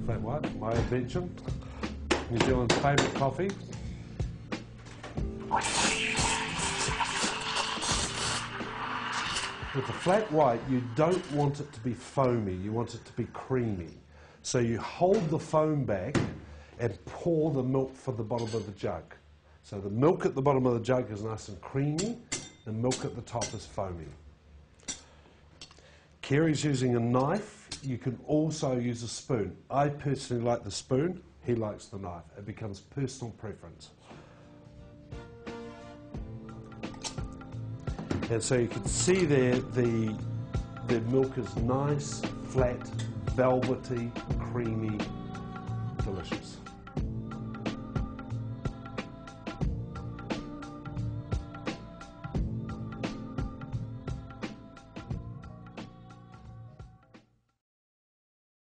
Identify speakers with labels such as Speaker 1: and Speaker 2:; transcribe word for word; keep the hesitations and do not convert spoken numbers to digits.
Speaker 1: Flat white, my invention. New Zealand's favourite coffee. With the flat white, you don't want it to be foamy, you want it to be creamy. So you hold the foam back and pour the milk from the bottom of the jug. So the milk at the bottom of the jug is nice and creamy, the milk at the top is foamy. Kerry's using a knife. You can also use a spoon. I personally like the spoon, he likes the knife. It becomes personal preference. And so you can see there the, the milk is nice, flat, velvety, creamy, delicious.